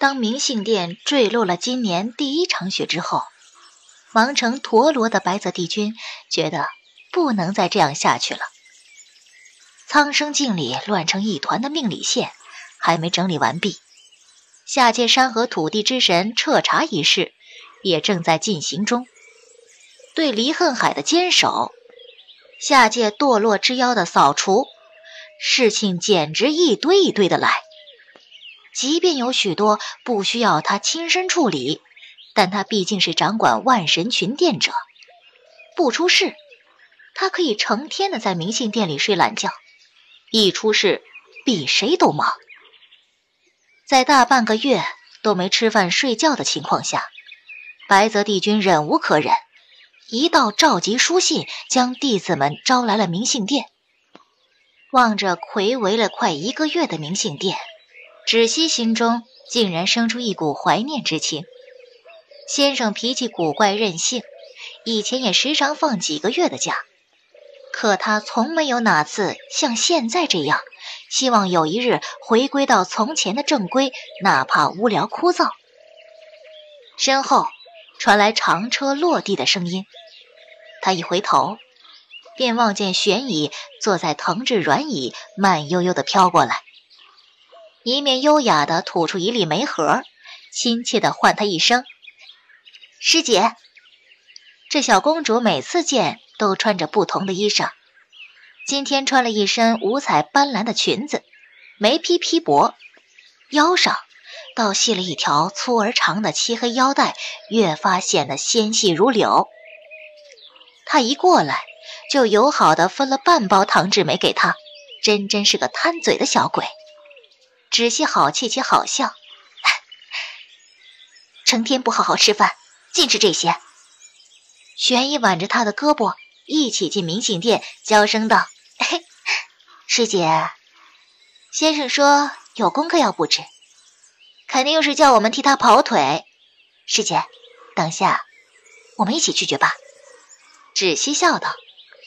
当明信殿坠落了今年第一场雪之后，忙成陀螺的白泽帝君觉得不能再这样下去了。苍生境里乱成一团的命理线还没整理完毕，下界山河土地之神彻查仪式也正在进行中。对离恨海的坚守，下界堕落之妖的扫除，事情简直一堆一堆的来。即便有许多不需要他亲身处理，但他毕竟是掌管万神群殿者，不出事，他可以成天的在明信殿里睡懒觉，一出事比谁都忙。在大半个月都没吃饭睡觉的情况下，白泽帝君忍无可忍，一道召集书信将弟子们招来了明信殿。望着睽违了快1个月的明信殿，芷溪心中竟然生出一股怀念之情。先生脾气古怪任性，以前也时常放几个月的假，可他从没有哪次像现在这样希望有一日回归到从前的正规，哪怕无聊枯燥。身后传来长车落地的声音，他一回头便望见玄乙坐在藤制软椅，慢悠悠地飘过来，一面优雅地吐出一粒梅核，亲切地唤他一声师姐。这小公主每次见都穿着不同的衣裳，今天穿了一身五彩斑斓的裙子，眉披披帛，腰上倒系了一条粗而长的漆黑腰带，越发显得纤细如柳。她一过来就友好地分了半包糖制梅给她，真是个贪嘴的小鬼。芷溪好气且好笑，成天不好好吃饭，尽吃这些。玄乙挽着他的胳膊一起进明信殿，娇声道：师姐，先生说有功课要布置，肯定又是叫我们替他跑腿。师姐，等下我们一起去决吧。芷溪笑道：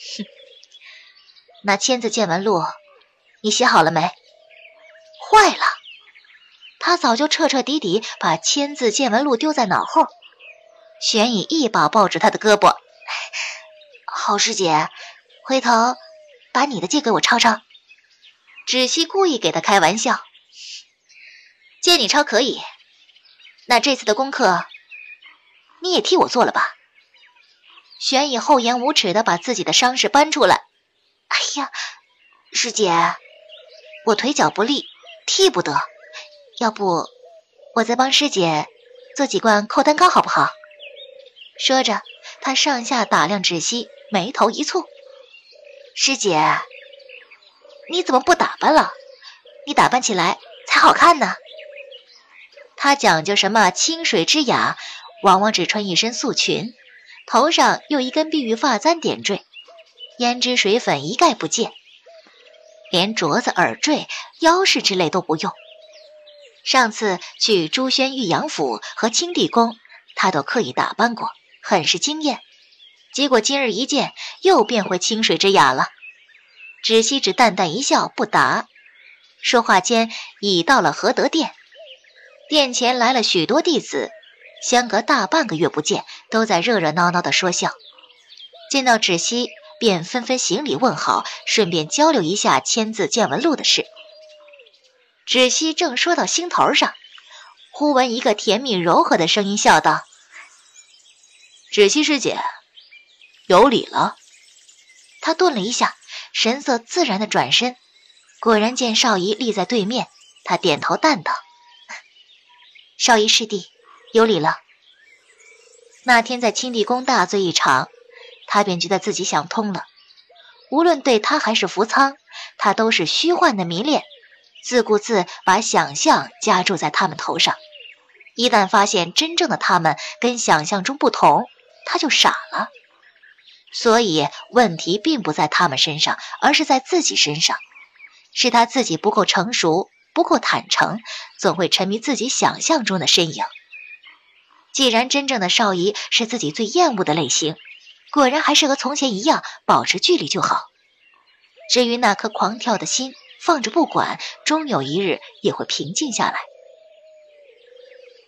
那千字见闻录你写好了没？坏了，他早就彻彻底底把千字见闻录丢在脑后。玄乙一把抱住他的胳膊，好师姐，回头把你的借给我抄抄。芷溪故意给他开玩笑，借你抄可以，那这次的功课你也替我做了吧。玄乙厚颜无耻地把自己的伤势搬出来，哎呀，师姐，我腿脚不利，替不得，要不我再帮师姐做几罐扣丹膏好不好？说着，他上下打量芷溪，眉头一蹙：师姐，你怎么不打扮了？你打扮起来才好看呢。他讲究什么清水之雅，往往只穿一身素裙，头上用一根碧玉发簪点缀，胭脂水粉一概不见，连镯子、耳坠、腰饰之类都不用。上次去朱轩玉阳府和清帝宫，他都刻意打扮过，很是惊艳。结果今日一见，又变回清水之雅了。芷溪只淡淡一笑，不答。说话间已到了和德殿，殿前来了许多弟子，相隔大半个月不见，都在热热闹闹地说笑。见到芷溪，便纷纷行礼问好，顺便交流一下千字见闻录的事。芷溪正说到心头上，忽闻一个甜蜜柔和的声音笑道：芷溪师姐，有礼了。他顿了一下，神色自然地转身，果然见少仪立在对面，他点头淡道：少仪师弟，有礼了。那天在清帝宫大醉一场，他便觉得自己想通了，无论对他还是扶苍，他都是虚幻的迷恋，自顾自把想象加注在他们头上。一旦发现真正的他们跟想象中不同，他就傻了。所以问题并不在他们身上，而是在自己身上，是他自己不够成熟，不够坦诚，总会沉迷自己想象中的身影。既然真正的少仪是自己最厌恶的类型，果然还是和从前一样保持距离就好。至于那颗狂跳的心，放着不管，终有一日也会平静下来。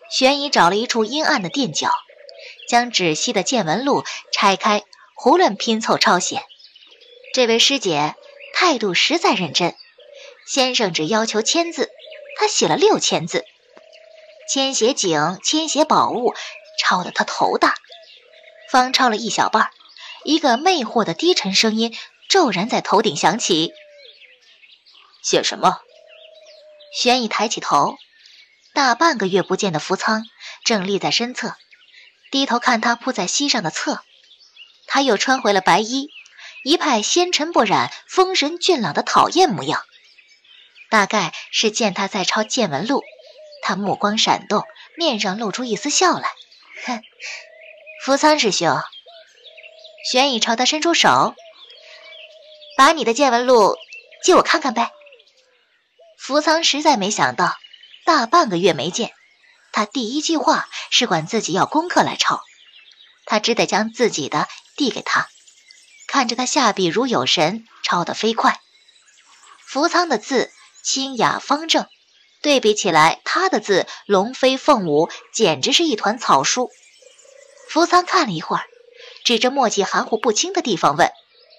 玄乙找了一处阴暗的垫脚，将纸稀的见闻录拆开，胡乱拼凑抄写。这位师姐态度实在认真，先生只要求签字，她写了6000字，签写景，签写宝物，抄得她头大。方抄了一小半，一个魅惑的低沉声音骤然在头顶响起：“ 写什么？” 玄乙抬起头，大半个月不见的福仓正立在身侧，低头看他铺在膝上的册。他又穿回了白衣，一派纤尘不染、风神俊朗的讨厌模样。大概是见他在抄见闻录，他目光闪动，面上露出一丝笑来。哼，福仓师兄。玄乙朝他伸出手，把你的见闻录借我看看呗。福仓实在没想到，大半个月没见，他第一句话是管自己要功课来抄，他只得将自己的递给他，看着他下笔如有神，抄得飞快。福仓的字清雅方正，对比起来，他的字龙飞凤舞，简直是一团草书。福仓看了一会儿，指着墨迹含糊不清的地方问：“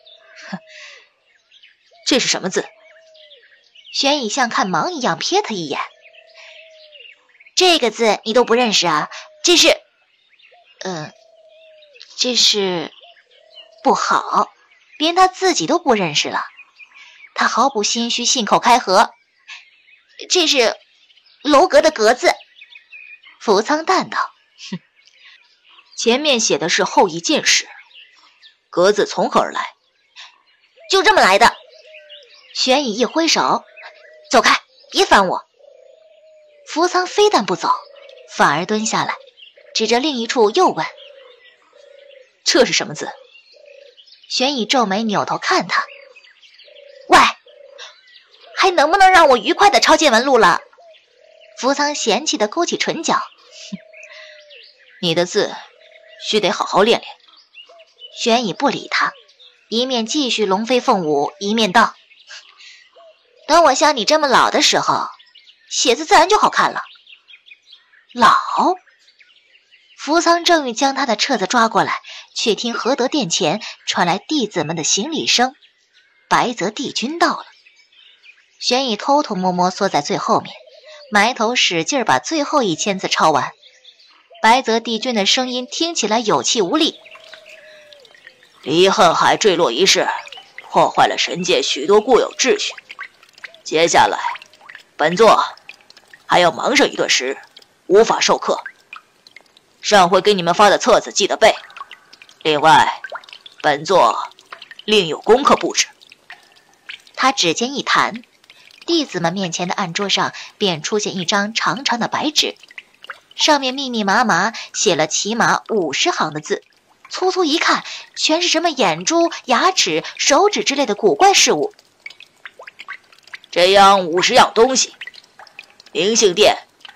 这是什么字？” 玄乙像看盲一样瞥他一眼：“这个字你都不认识啊？这是……这是……不好，连他自己都不认识了。”他毫不心虚，信口开河：“这是楼阁的阁字。”福仓淡道：“ 哼，前面写的是后羿剑士，阁字从何而来？”“ 就这么来的。”玄乙一挥手：“走开，别烦我。”福仓非但不走，反而蹲下来，指着另一处又问：“ 这是什么字？” 玄乙皱眉扭头看他：“喂，还能不能让我愉快地抄见闻录了？”福仓嫌弃地勾起唇角：“ 你的字须得好好练练。” 玄乙不理他，一面继续龙飞凤舞，一面道：“等我像你这么老的时候，写字自然就好看了。”老？福仓正欲将他的册子抓过来，却听合德殿前传来弟子们的行礼声。白泽帝君到了。玄乙偷偷摸摸缩在最后面，埋头使劲把最后1000字抄完。白泽帝君的声音听起来有气无力：“ 离恨海坠落一事，破坏了神界许多固有秩序。接下来，本座还要忙上一段时，无法授课。上回给你们发的册子记得背。另外，本座另有功课布置。” 他指尖一弹，弟子们面前的案桌上便出现一张长长的白纸，上面密密麻麻写了起码50行的字，粗粗一看，全是什么眼珠、牙齿、手指之类的古怪事物。 这样50样东西，灵性殿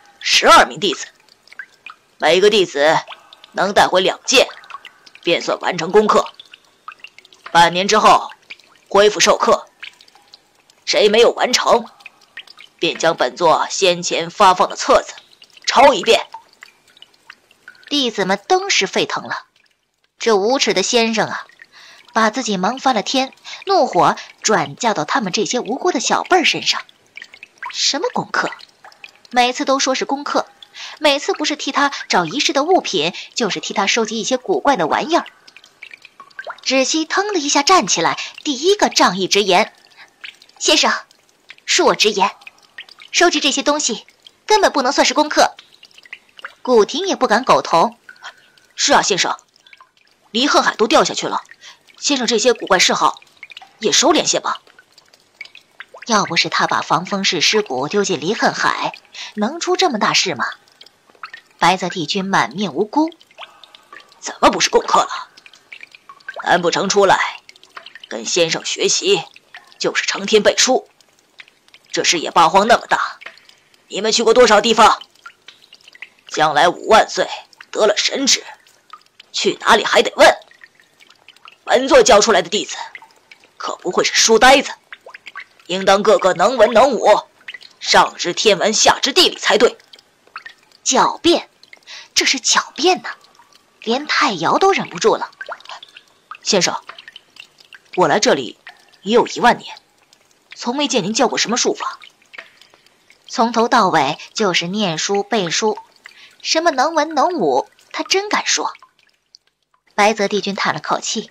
12名弟子，每个弟子能带回2件，便算完成功课。半年之后恢复授课，谁没有完成，便将本座先前发放的册子抄一遍。 弟子们登时沸腾了，这无耻的先生啊，把自己忙翻了天，怒火转嫁到他们这些无辜的小辈儿身上。什么功课？每次都说是功课，每次不是替他找遗失的物品，就是替他收集一些古怪的玩意儿。芷溪腾的一下站起来，第一个仗义直言：“先生，恕我直言，收集这些东西根本不能算是功课。”古婷也不敢苟同：“ 是啊，先生，离恨海都掉下去了，先生这些古怪嗜好也收敛些吧。” 要不是他把防风氏尸骨丢进离恨海，能出这么大事吗？白泽帝君满面无辜：“ 怎么不是功课了？难不成出来跟先生学习就是成天背书？这事业八荒那么大，你们去过多少地方？将来5万岁得了神旨，去哪里还得问。本座教出来的弟子可不会是书呆子，应当个个能文能武，上知天文下知地理才对。 狡辩，这是狡辩呐！连太瑶都忍不住了。 先生，我来这里也有1万年，从没见您教过什么术法。 从头到尾就是念书背书，什么能文能武，他真敢说。白泽帝君叹了口气，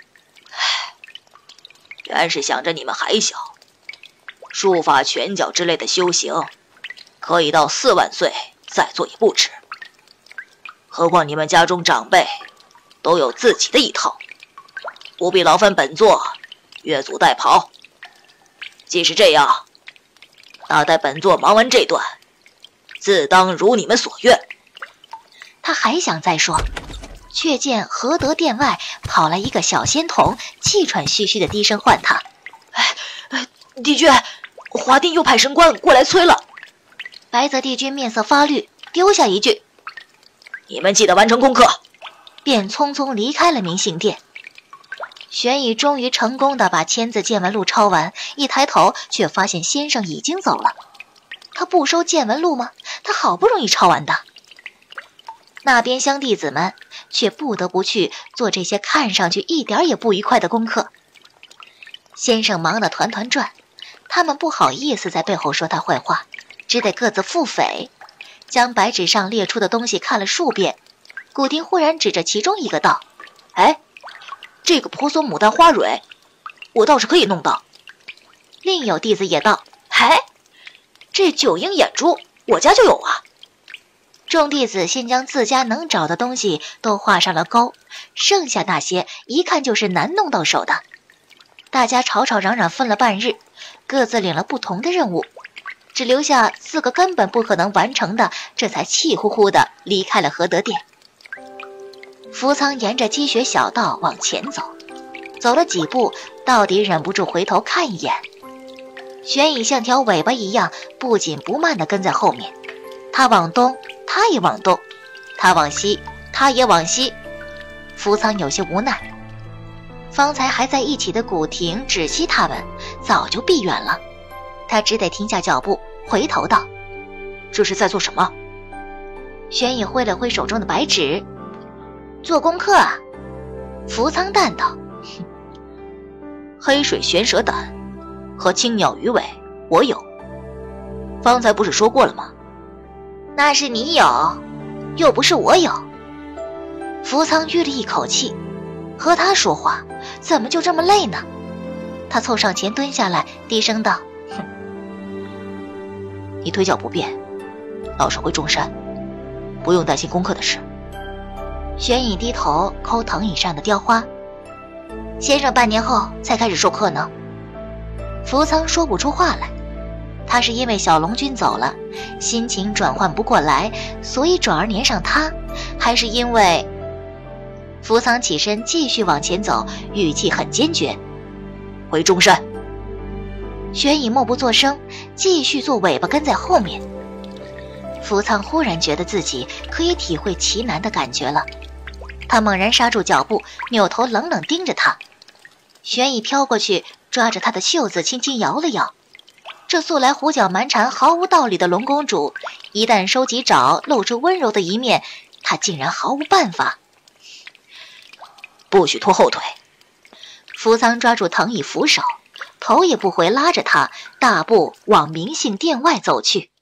原是想着你们还小，术法拳脚之类的修行，可以到4万岁再做也不迟。何况你们家中长辈都有自己的一套，不必劳烦本座越俎代庖。既是这样，那待本座忙完这段，自当如你们所愿。 他还想再说，却见和德殿外跑来一个小仙童，气喘吁吁的低声唤他：“ 帝君，华殿右派神官过来催了。” 白泽帝君面色发绿，丢下一句：“ 你们记得完成功课。” 便匆匆离开了明信殿。玄宇终于成功地把千字见闻录抄完，一抬头却发现先生已经走了。他不收见闻录吗？他好不容易抄完的。那边乡弟子们却不得不去做这些看上去一点也不愉快的功课。先生忙得团团转，他们不好意思在背后说他坏话，只得各自腹诽，将白纸上列出的东西看了数遍。古婷忽然指着其中一个道：“ 哎，这个婆娑牡丹花蕊，我倒是可以弄到。” 另有弟子也道：“ 嘿，这9鹰眼珠，我家就有啊。” 众弟子先将自家能找的东西都画上了勾，剩下那些一看就是难弄到手的。大家吵吵嚷嚷分了半日，各自领了不同的任务，只留下4个根本不可能完成的，这才气呼呼地离开了和德殿。福仓沿着积雪小道往前走，走了几步，到底忍不住回头看一眼。玄乙像条尾巴一样不紧不慢地跟在后面，他往东，他也往东；他往西，他也往西。福仓有些无奈，方才还在一起的古婷、芷溪他们早就避远了，他只得停下脚步，回头道：“ 这是在做什么？” 玄乙挥了挥手中的白纸：“做功课啊。”福仓淡道：“ 黑水玄蛇胆和青鸟鱼尾我有，方才不是说过了吗？”“ 那是你有，又不是我有。”福仓吁了一口气，和他说话怎么就这么累呢？他凑上前蹲下来，低声道：“ 你腿脚不便，老是回中山，不用担心功课的事。” 玄乙低头抠藤椅上的雕花：“先生半年后才开始授课呢。”福仓说不出话来，他是因为小龙君走了，心情转换不过来，所以转而粘上他，还是因为……福仓起身继续往前走，语气很坚决：“ 回中山。” 玄乙默不作声，继续做尾巴跟在后面。福仓忽然觉得自己可以体会奇难的感觉了，他猛然刹住脚步，扭头冷冷盯着他。玄乙飘过去，抓着他的袖子轻轻摇了摇。这素来胡搅蛮缠毫无道理的龙公主，一旦收起爪露出温柔的一面，他竟然毫无办法。 不许拖后腿！ 福仓抓住藤椅扶手，头也不回拉着他，大步往明信殿外走去。